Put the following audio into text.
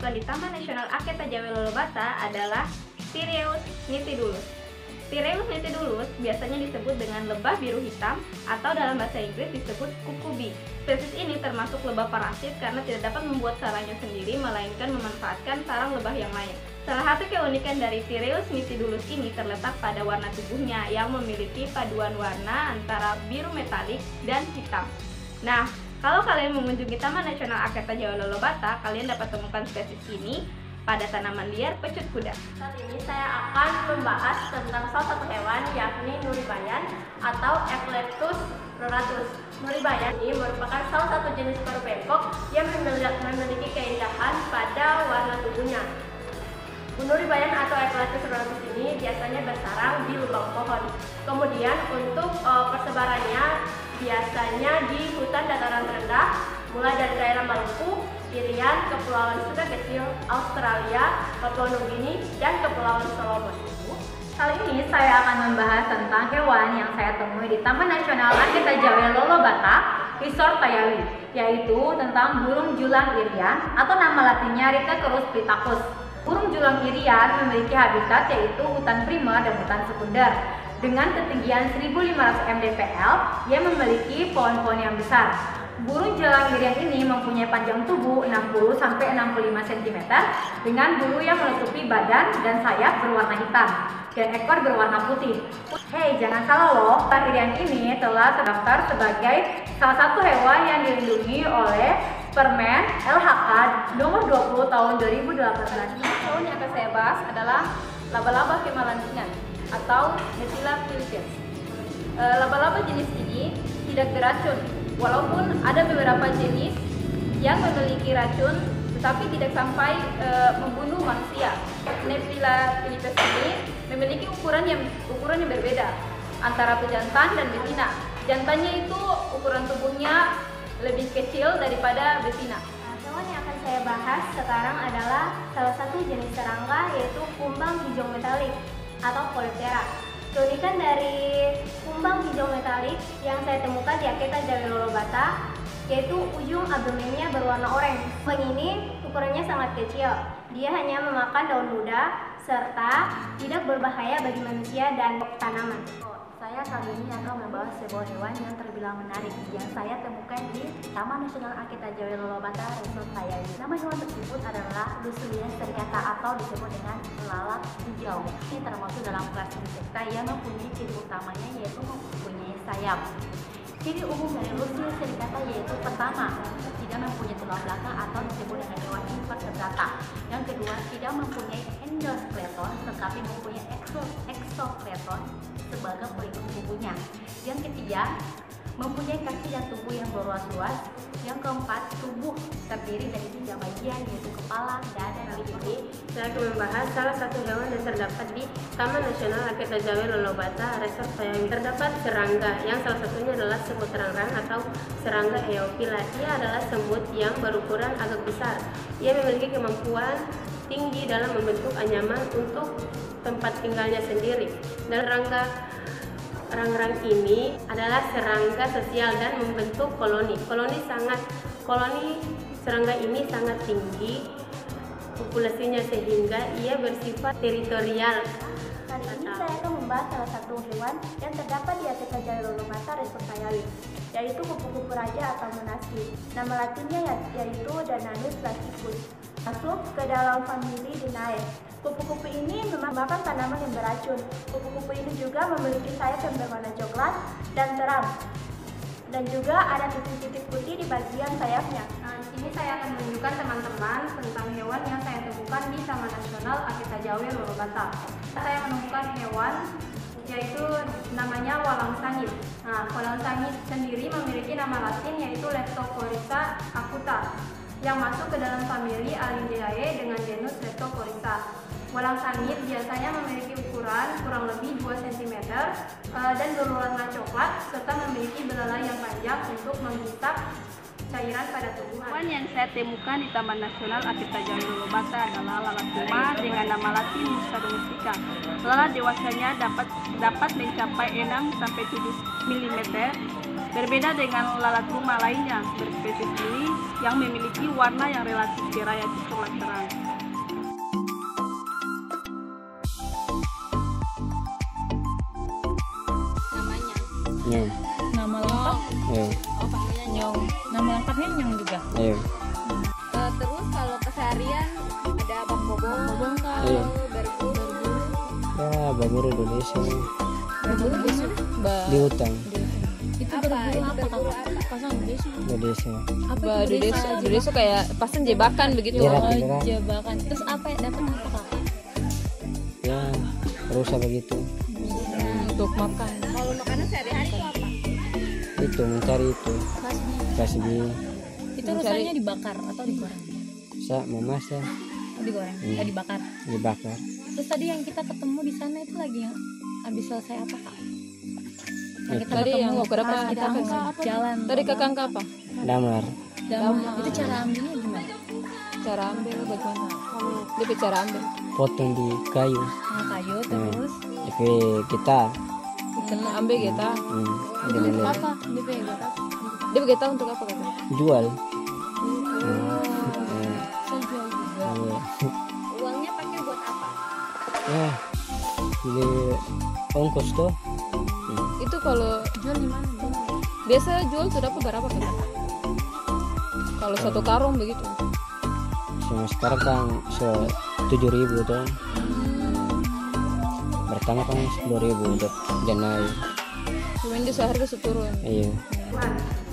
ditemukan di Taman Nasional Aketa Jawa Lolobata adalah Thyreus nitidulus. Thyreus nitidulus biasanya disebut dengan lebah biru hitam atau dalam bahasa Inggris disebut kukubi. Spesies ini termasuk lebah parasit karena tidak dapat membuat sarangnya sendiri melainkan memanfaatkan sarang lebah yang lain. Salah satu keunikan dari Thyreus nitidulus ini terletak pada warna tubuhnya yang memiliki paduan warna antara biru metalik dan hitam. Nah, kalau kalian mengunjungi Taman Nasional Aketa Jawa Lolobata, kalian dapat temukan spesies ini pada tanaman liar pecut kuda. Saat ini saya akan membahas tentang salah satu hewan yakni nuribayan atau Eclectus roratus. Nuribayan ini merupakan salah satu jenis paru bengkok yang memiliki keindahan pada warna tubuhnya. Nuribayan atau Eclectus roratus ini biasanya bersarang di lubang pohon. Kemudian untuk persebarannya biasanya di hutan dataran rendah, mulai dari daerah Maluku, Irian, Kepulauan Suka Kecil, Australia, Papua Nugini, dan Kepulauan Solomon. Kali ini saya akan membahas tentang hewan yang saya temui di Taman Nasional Aketa Jawa Lolobata, Resort Tayawi, yaitu tentang burung julang irian atau nama latinnya Rhizocerus pithecus. Burung julang irian memiliki habitat yaitu hutan primer dan hutan sekunder dengan ketinggian 1500 mdpl yang memiliki pohon-pohon yang besar. Burung julang irian ini mempunyai panjang tubuh 60-65 cm dengan bulu yang menutupi badan dan sayap berwarna hitam dan ekor berwarna putih. Hei, jangan salah loh, julang irian ini telah terdaftar sebagai salah satu hewan yang dilindungi oleh Permen LHK nomor 20 tahun 2018. Hewan yang akan saya bahas adalah laba-laba kemalantingan atau Methyla filipes. Laba-laba jenis ini tidak beracun, walaupun ada beberapa jenis yang memiliki racun tetapi tidak sampai membunuh manusia. Methyla filipes ini memiliki ukuran yang berbeda antara pejantan dan betina. Jantannya itu ukuran tubuhnya lebih kecil daripada betina. Hewan yang akan saya bahas sekarang adalah salah satu jenis serangga yaitu kumbang hijau metalik atau Polyptera. Keunikan dari kumbang hijau metalik yang saya temukan di Aketa Jawa Lolobata yaitu ujung abdomennya berwarna oranye. Kumbang ini ukurannya sangat kecil. Dia hanya memakan daun muda serta tidak berbahaya bagi manusia dan tanaman. Saya kali ini akan membahas sebuah hewan yang terbilang menarik yang saya temukan di Taman Nasional Aketa Jawa Lolobata, Resort Tayawi. Nama hewan tersebut adalah Lucilia sericata atau disebut dengan lalat hijau. Ini termasuk dalam kelas insekta yang mempunyai ciri utamanya yaitu mempunyai sayap. Ciri umum dari Lucilia sericata yaitu pertama, tidak mempunyai tulang belakang atau disebut dengan hewan invertebrata. Yang kedua, tidak mempunyai endoskeleton tetapi mempunyai exoskeleton sebagai pelindung tubuhnya. Yang ketiga, mempunyai kaki dan tubuh yang berluas-luas. Yang keempat, tubuh terdiri dari 3 bagian yaitu kepala, dada, dan gigi. Saya akan membahas salah satu hewan yang terdapat di Taman Nasional Aketa Jawa Lolobata, Resort Tayawi. Terdapat serangga yang salah satunya adalah semut rangrang atau serangga Eophila. Ia adalah semut yang berukuran agak besar. Ia memiliki kemampuan tinggi dalam membentuk anyaman untuk tempat tinggalnya sendiri. Dan serangga rangrang ini adalah serangga sosial dan membentuk koloni. Koloni serangga ini sangat tinggi populasinya sehingga ia bersifat teritorial. Kali ini saya akan membahas salah satu hewan yang terdapat di Aketa Jawa Lolobata, Resort Tayawi, yaitu kupu-kupu raja atau monastir. Nama latinnya yaitu Dananus plasticus. Masuk ke dalam famili Dinae. Kupu-kupu ini memakan tanaman yang beracun. Kupu-kupu ini juga memiliki sayap yang berwarna coklat dan terang. Dan juga ada titik-titik putih di bagian sayapnya. Nah, di sini saya akan menunjukkan teman-teman tentang hewan yang saya temukan di Taman Nasional Aketa Jawa Lolobata. Saya menemukan hewan yaitu namanya walang sangit. Nah, walang sangit sendiri memiliki nama latin yaitu Leptocoryza acuta yang masuk ke dalam famili Alindeae dengan genus Leptocoryza. Walang sangit biasanya memiliki ukuran kurang lebih 2 cm dan berwarna coklat serta memiliki belalai yang panjang untuk menghisap cairan pada tubuh. Hewan yang saya temukan di Taman Nasional Aketa Jawa Lolobata adalah lalat puma dengan nama latin Musa domestica. Lalat dewasanya dapat mencapai 6-7 mm Berbeda dengan lalat rumah lainnya berspesies ini yang memiliki warna yang relatif cerah yaitu coklat terang. Nyong. Nama lengkap? Ayo. Nyong. Nama lengkapnya Nyong juga. Ayo. Terus kalau keseharian ada Bang Bobong kah? Iya. Berburu. Ya, berburu Indonesia Berburu di mana? di hutan Itu berburu apa kak? Pasang desa. Indonesia. Apa itu desa? Desa kayak pasan jebakan begitu. Jerak, Oh, jerak. jebakan. Terus apa ya? Dapat apa kakak? Ya, rusa begitu. Untuk makan. Kalau makanan sehari-hari itu apa? Itu mencari itu kasih Itu rusanya dibakar atau digoreng? saya memasak Oh, digoreng, dibakar. dibakar. Terus tadi yang kita ketemu di sana itu lagi yang habis selesai apa kak? Yang kita Tadi ketemu yang beberapa pas kita kita jalan. Tadi kakang apa? Damar. Itu cara ambilnya gimana? Cara ambil bagaimana? Dia cara ambil. Potong di kayu. Nah, kayu terus Tapi kita Kena ambil kita. dengan Apa? Dia pakai kita. Dia pakai tahu untuk apa kata? jual. saya jual juga. Iya. Uangnya pakai buat apa? Ya, beli ongkos tuh. Itu kalau Jual di mana? biasa jual tuh dapat berapa kata? Kalau satu karung begitu. Sama sekarang kan 7.000 tuh. Pertama kan 10.000 udah naik. Cuman dia seharga seturun. Iya.